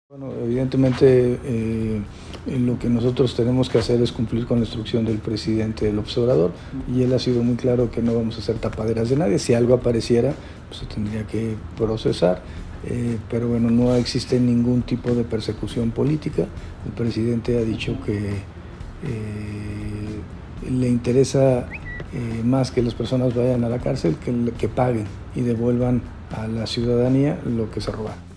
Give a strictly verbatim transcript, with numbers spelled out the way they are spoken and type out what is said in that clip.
Bueno, evidentemente eh, lo que nosotros tenemos que hacer es cumplir con la instrucción del presidente del Observador, y él ha sido muy claro que no vamos a hacer tapaderas de nadie. Si algo apareciera, pues se tendría que procesar, eh, pero bueno, no existe ningún tipo de persecución política. El presidente ha dicho que eh, le interesa eh, más que las personas vayan a la cárcel que, que paguen y devuelvan a la ciudadanía lo que se robaron.